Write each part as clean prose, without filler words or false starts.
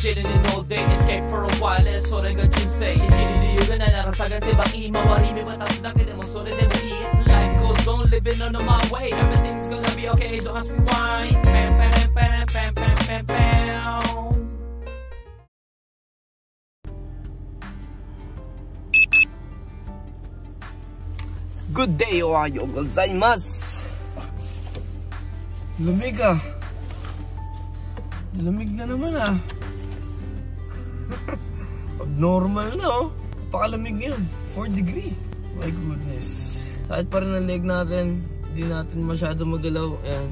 sitting in all day, escape for a while, それが人生。生きる理由がないなら探せばいい。周り見渡すだけでもそれでもいい。Life goes on, living on my way. Everything's gonna be okay, don't ask me why. Pam, pam, pam, pam, pam, pam, pam. Good day, ohayo gozaimasu. Lamig ah. Lamig na naman ah. Abnormal na oh. Pakalamig ngayon. 4 degree. My goodness. Kahit pa rin ang leg natin, hindi natin masyado magalaw. Ayan.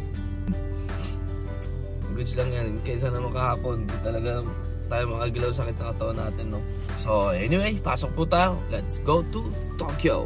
Goods lang yan. Kaysa naman kahapon, hindi talaga tayo makagalaw, sakit ng katawan natin, no? So anyway, pasok po tayo. Let's go to Tokyo.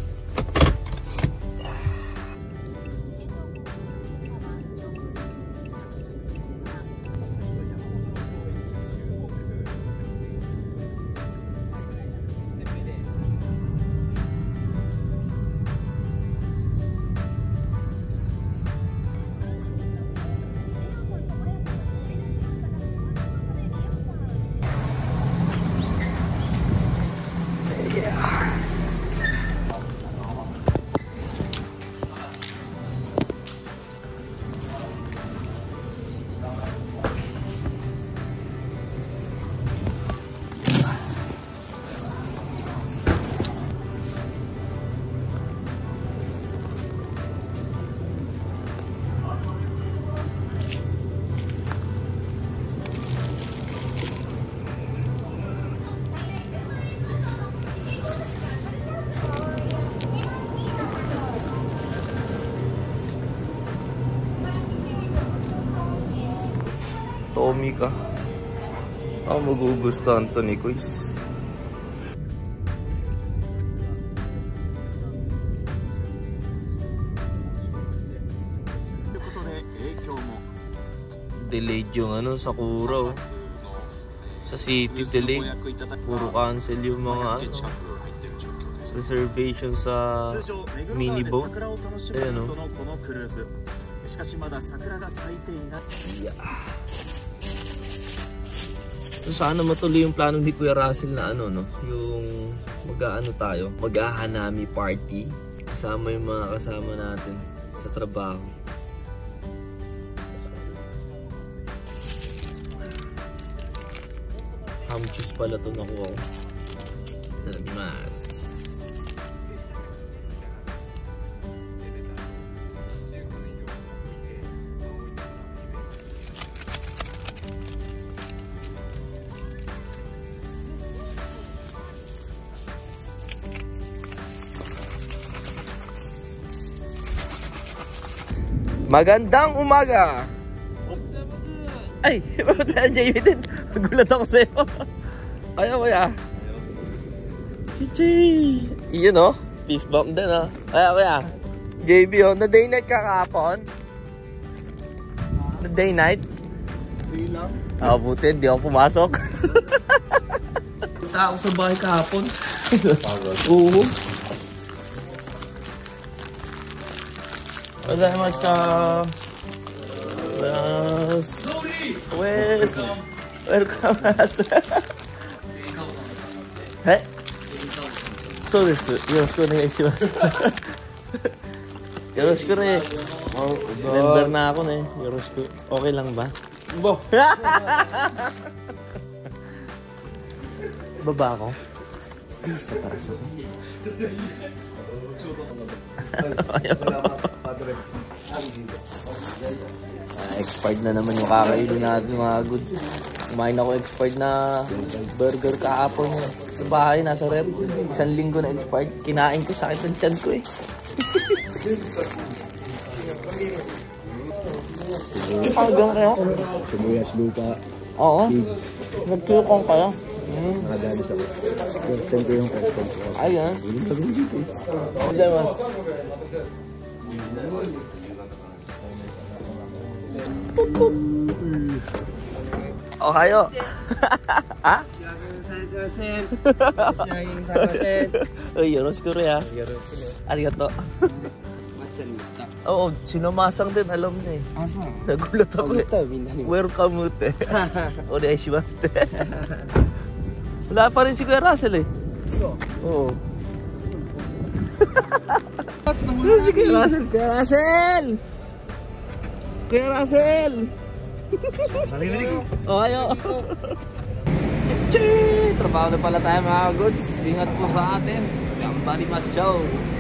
Tommy ka. Ako mag-uugusto Anthony Quiz. Delayed yung ano, Sakura. Sa city delayed. Puro cancel yung mga ano, reservation sa mini boat. Ayan o. Yeah. So, sana matuloy yung plano ni Kuya Russell na ano, no? Yung mag-aano tayo, mag-ahanami party. Kasama yung mga kasama natin sa trabaho. Hamchus pala ito nakuha ko. Mas. Magandang umaga! Ay! Jamie din! Nagulat ako sa'yo! Ayaw kaya! Chichi! Yun o! Peace bump din o! Ayaw kaya! JB o! Na-day night ka kahapon? Na-day night? Day lang? Buti, hindi ako pumasok. Punta ako sa bahay kahapon. Oo. Gozaimasu. Welcome. Hey. そうです。よろしくお願いします。よろしくね。Member na ako ne. Yoroshiku. Okay lang ba? Bo. Baba ako. Isa para sa expired na naman yung kakainin natin mga goods. Kumain ako expired na burger kahapon sa bahay, nasa rep. 1 linggo na expired. Kinain ko, sakit ang tiyan ko eh. Hanggang kayo? Sibuyas lupa. Oo. Nagkukong kayo. Nakadalis ako. First time ko yung first time ko. Ayun. Gozaimasu. Ohayo. Ha? Yoroshiku ya. Arigato. Oo, sinamasang din, alam niya eh. Asa? Nagulat ako eh. Welcome ute. Onegaishimasu. Wala pa rin si Kuya Russell eh. Oo. Si Kuya Russell, Kuya Russell! Kuya Russell! Oh, ayo. Trabaho na pala tayo mga goods. Ingat po sa atin. Kambali mas show.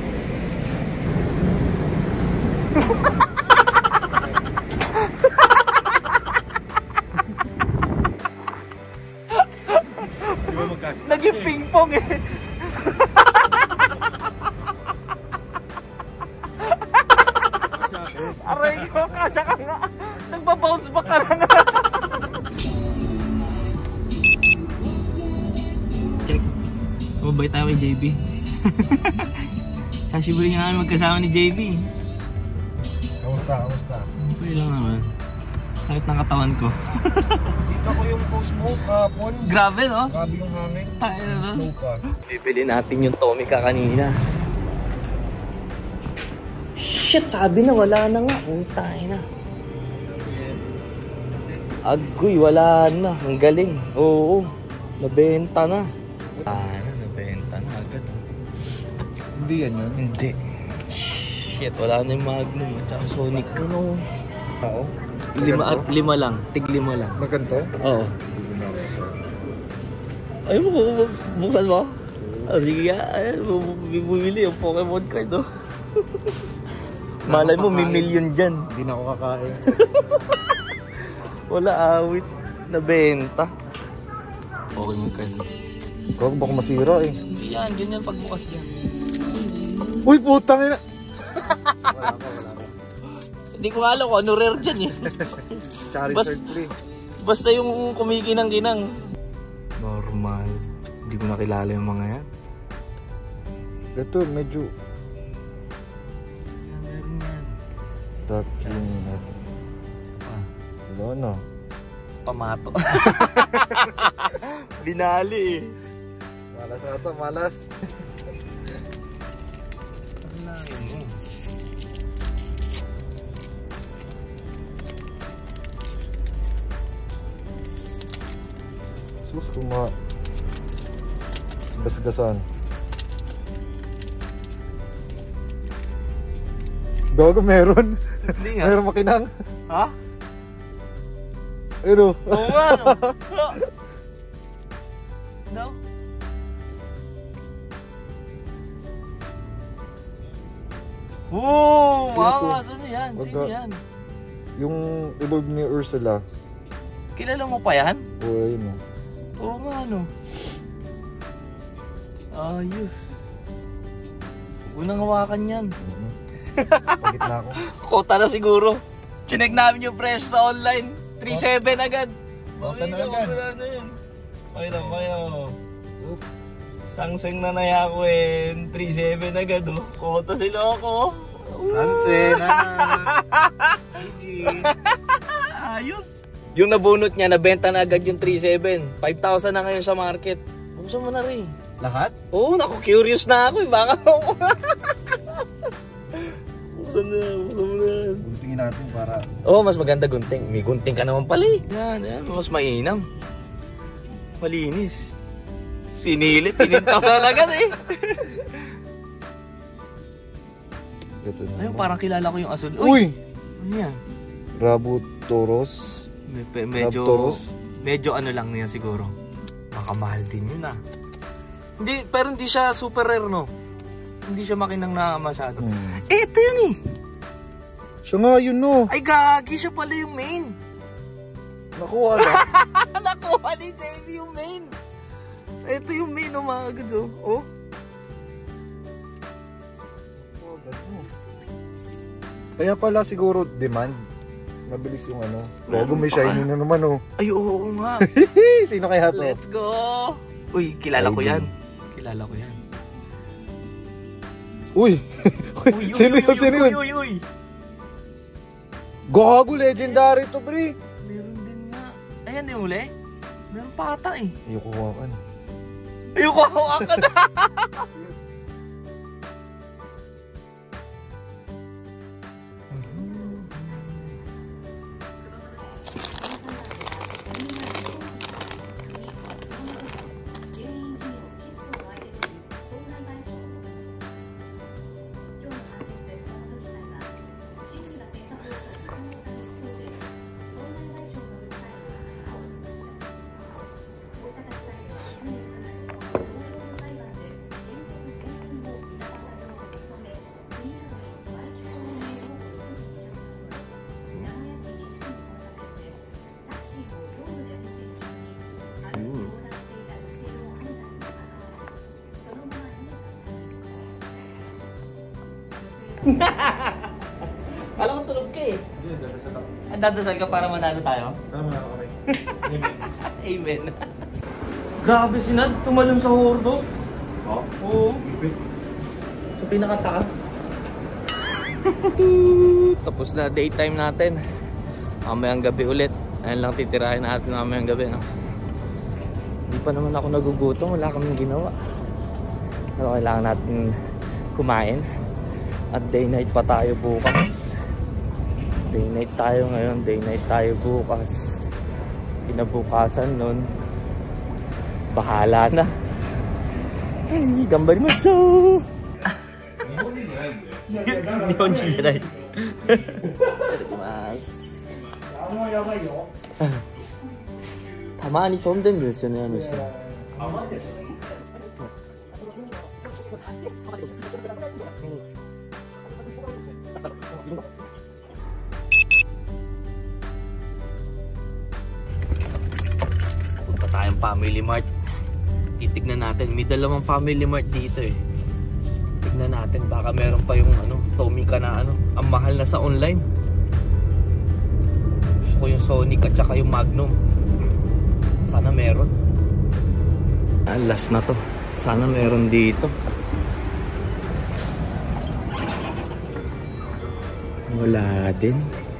Naging ping-pong eh. Aray ko, kasya ka nga. Nagpa-bounce back ka na nga. Check. Sumabay tayo kay JB. Sasibuli nga namin magkasama ni JB. Kamusta? Okay lang naman. Sakit ng katawan ko. Dito ko yung post mo kahapon. Grabe no? Grabe yung hangin. Tayo na. Snow pa. Bibili natin yung Tomica kanina. Shit, sabi na wala na nga. Tayo na. Agoy, wala na. Ang galing. Oo, nabenta na. Nabenta na agad. Hindi yan yun? Hindi. Shit, wala na yung Magnum at saka Sonic. Ano? Oo. 5 lang. Tig 5 lang. Magkanto? Oo. Ay mo, buksan mo? Sige nga. Bumili yung Pokemon card, oh. Malay mo, may million dyan. Hindi na ako kakain. Wala awit. Nabenta. Pokemon card. Huwag baka masira eh. Hindi yan. Ganyan pagbukas dyan. Uy, putang ina! Wala pa. Hindi ko alam kung ano rare dyan eh. Charizard free. Basta yung kumikinang-kinang. Normal. Hindi ko nakilala yung mga yan. Ito, medyo... Meron yan. Touching at... Wala na. Pamato. Binali eh. Malas na ito, malas. Sus, gas-gasan. Gago, meron. Hindi nga. Meron makinang. Ha? Ano? Oo nga, no? No? Oo! Wow! Saan yan? Sino yan? Yung evolve ni Ursula. Kilala mo pa yan? Oo, yun o. Oo nga, no? Ayos. Unang hawakan yan. Pagit na ako. Kota na siguro. Chinek namin yung presyo sa online. 3.7 agad. Baka na agad. Okay lang kayo. Sangseng na naya ko eh. 3.7 agad oh. Kota sila ako. Sanse na. Ayos. Yung nabunot niya, nabenta na agad yung 3.7. 5,000 na ngayon sa market. Buksan mo na rin. Lahat? Oo, naku, curious na ako eh. Baka ako. Buksan mo na. Guntingin natin para... Oo, mas maganda gunting. May gunting ka naman pala eh. Yan. Mas mainam. Malinis. Sinilip, pinintasan agad eh. Ito na. Ayun, parang kilala ko yung asul. Uy! Ano yan? Rabutoros. Medyo ano lang niya siguro. Makamahal din yun ah. Hindi, pero hindi siya super rare no. Hindi siya makinang na masyado. Eh, ito yun eh. Siya nga yun no. Ay gagi, siya pala yung main. Nakuha na. Nakuha ni JB yung main. Ito yung main no mga goods oh. Kaya pala siguro demand. Mabilis yung ano. Bago may shiny na naman oh. Ay oo nga. Sino kaya to? Let's go. Uy, kilala ko yan. Kilala ko yan. Uy! Sino yun? Uy. Gago, legendary to, pre. Meron din nga. Ayan yung uli. Meron pa ata eh. Ayoko hawakan. Ayoko hawakan. Alam ko tulog ka eh. Ang dadasal ka para manalo tayo? Tama na kami. Amen. Grabe si Nad, tumalon sa hordo. Oh? Oo. Sa pinakataas. Tapos na daytime natin. Mamayang gabi ulit. Ayun lang titirahin natin mamayang gabi. No? Hindi pa naman ako nagugutom. Wala kaming ginawa. Pero kailangan natin kumain. At day night pa tayo bukas. Day night tayo ngayon. Day night tayo bukas. Kinabukasan nun. Bahala na. Ay, gambari mo siya. Nihon Jirai. Tamani飛んでんですよね、あの人。Punta tayong Family Mart. Titignan natin, may dalawang Family Mart dito eh. Tignan natin, baka meron pa yung ano, Tomica na ano, ang mahal na sa online. Gusto ko yung Sonic at saka yung Magnum. Sana meron. Last na to. Sana meron dito. Wala din.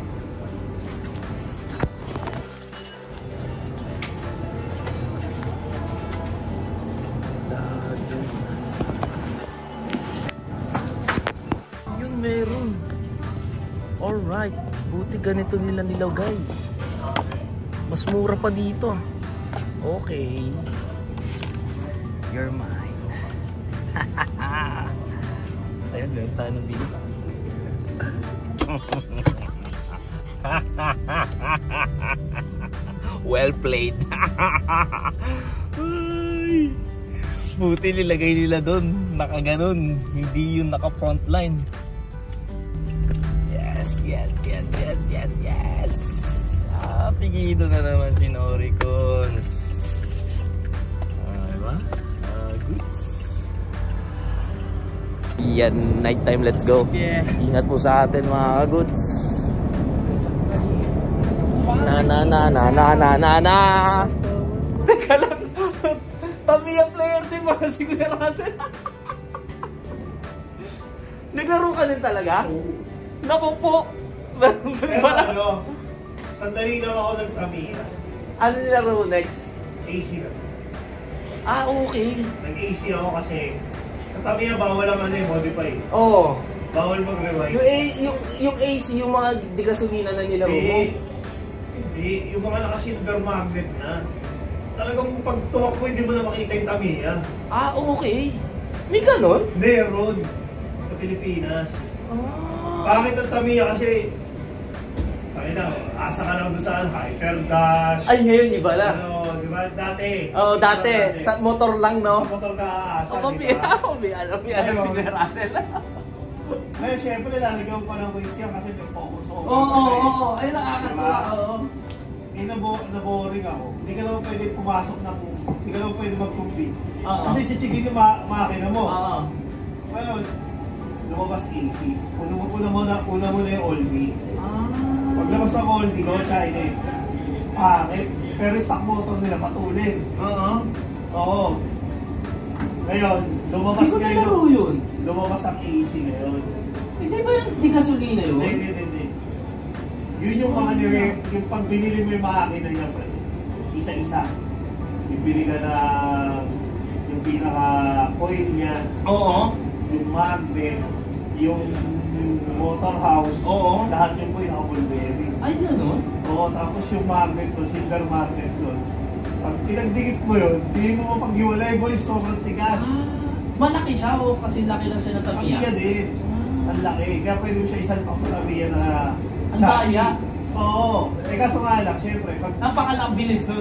Yun meron. Alright. Buti ganito nila nilagay. Mas mura pa dito. Okay. You're mine. Ayan, meron tayo ng bili. Well played. Ay, buti nilagay nila doon. Nakaganon. Hindi yung naka frontline. Yes, yes, yes, yes, yes, yes. Pigido na naman si Noricons. Diba? Good. Yan, night time, let's go. Yeah. Ingat po sa atin mga goods. Na. Teka lang. Tamiya player din mga si Kuya Russell. Naglaro ka din talaga? Naku po. Ano? Sandali lang ako nag-Tamiya. Ano nilaro next? AC na. Ah, okay. Nag-AC ako kasi sa Tamiya bawal ang ano yung modify. Oo. Bawal mag-rewind. Yung AC, yung mga digasolina na nilaro mo? Hindi. Yung mga naka-silver magnet na. Talagang pag tuwak mo, hindi mo na makita yung Tamiya. Ah, okay. May ganon? Meron. Sa Pilipinas. Bakit ang Tamiya? Kasi asa ka lang doon sa Hyper Dash. Ay, ngayon iba na. Ano, di ba? Dati. Oo, dati. Sa motor lang, no? Sa motor ka asa, di ba? Alam si Kuya Russell. Ngayon, syempre, lalagyan pa ng wings yan kasi may focus. Oo. Ay, nakakatawa. Oo. Naboring ako. Hindi ka naman pwede pumasok ng... Hindi ka naman pwede mag-compete. Kasi chichigin yung makina mo. Ngayon, lumabas AC. Una mo na yung all-wheel. Paglabas ng all-wheel, go China eh. Pangit. Pero stock motor nila patulin. Oo. Ngayon, lumabas ngayon. Lumabas ang AC ngayon. Hindi ba yung di gasolina yun? Hindi. Yun yung mga yung pag binili mo yung makina niya, isa-isa. Bibili ka na yung pinaka-coil niya. Oo. Yung magnet, yung motor house, lahat yung po yung naka-ball bearing. Ay, gano'n? Oo, tapos yung magnet ko, silver magnet doon. Pag pinagdikit mo yun, hindi mo mapag-iwalay boy, sobrang tigas. Malaki siya o kasi laki lang siya ng Tamiya? Tamiya din. Ang laki. Kaya pwede mo siya isalpak sa Tamiya na ang daya? Oo. Kaso nga lang, syempre, pag... Napakalang bilis nun.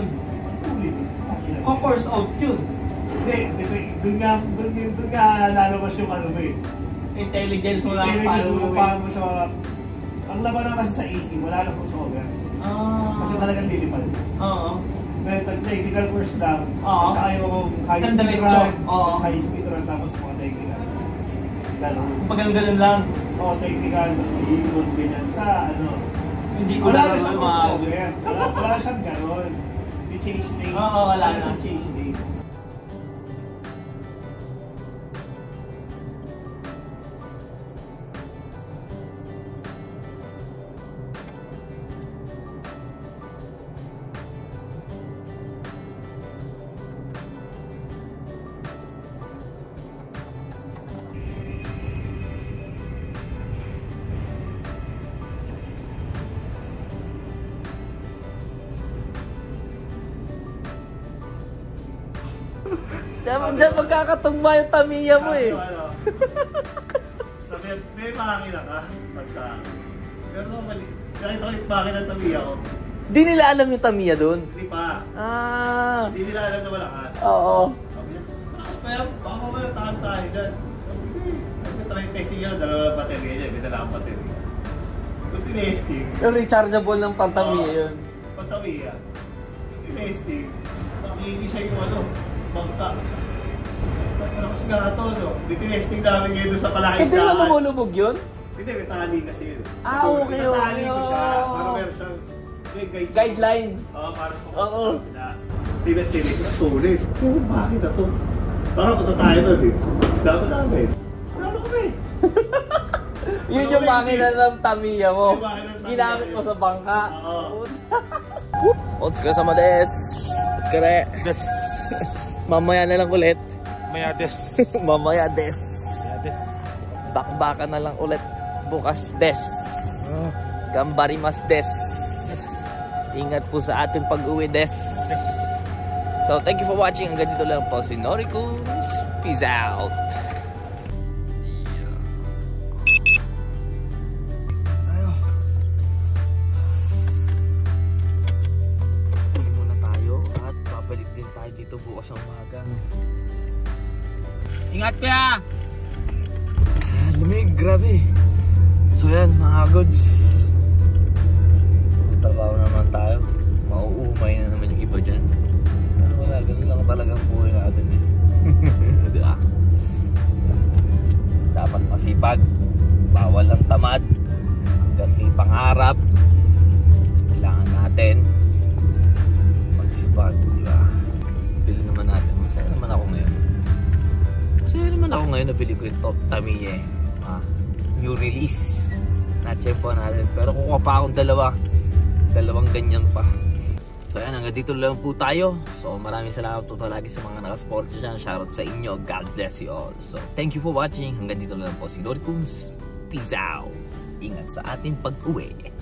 Force out yun. Hindi. Doon nga lalabas yung ano mo eh. Intelligence mo lang. Paano mo siya... Ang laban na kasi sa AC, wala lang crossover. Kasi talagang lilipad. Oo. Ngayon, technical course lang. Oo. Tsaka yung high speed run. High speed run, tapos mga technical. Gano'n. Pag ganun lang. technical, ikot, ganyan. Sa ano, Hindi ko wala lang na siyang mga... stopper. Wala siyang ganon. May change lane. Oo, wala na. Siyang change lane. Diyan magkakatugma yung Tamiya mo eh. Sabi, may makina ka. Pagka. Pero mali. Kahit ako yung makina ng Tamiya ko. Di nila alam yung Tamiya doon. Hindi pa. Ah. Hindi nila alam na malakas. Oo. Sabi niya, baka mamaya tahan tayo dyan. Sabi niya, try testing niya. Dalawa lang baterya niya. May dala ang baterya. Kung tinesting. Yung rechargeable ng pang Tamiya yun. Pang Tamiya. Kung tinesting. Nakikinig siya yung ano. Bangka. Malakas nga ito, no? Di tinesting namin ngayon doon sa palakis Hindi na lumulubog yun? Hindi, may tali kasi yun. Ah, okay, Tali ko siya. okay. Para meron siyang Guideline. Oo, para sa Oo. Tinat-tinit na sulit. Bakit na to? Parang punta tayo doon eh. Dapat namin. Ano kami? Yun yung makina ng Tamiya mo. Yung makina ng Tamiya Ginamit mo yun. sa bangka. Oo. Ots ka sama des. Ots ka re. Mamaya na lang ulit. Maya des. Mamaya des. Bakbaka na lang ulit. Bukas des. Gambarimas des. Ingat po sa ating pag-uwi des. So thank you for watching. Hanggang dito lang po si Noricus. Peace out. Uwi muna tayo at babalik din tayo dito bukas ng umaga. Ingat kaya! Lumig, grabe. So yan mga goods. Trabaho naman tayo. Mauumay na naman yung iba dyan. Pero wala, ganun lang talagang buhay natin eh. Diba? Dapat masipag. Bawal lang tamad. Hanggang may pangarap. Kailangan natin magsipag. Diba? Bili naman natin. Masaya naman ako ngayon. Masaya naman ako ngayon na bili ko yung Top Tamiya eh. New release. Na-check natin. Pero kukuha pa akong dalawang ganyan pa. So ayan, hanggang dito lang po tayo. So maraming salamat po palagi sa mga nakasport dyan. Shoutout sa inyo. God bless you all. So thank you for watching. Hanggang dito lang po si Noricus. Peace out. Ingat sa ating pag-uwi.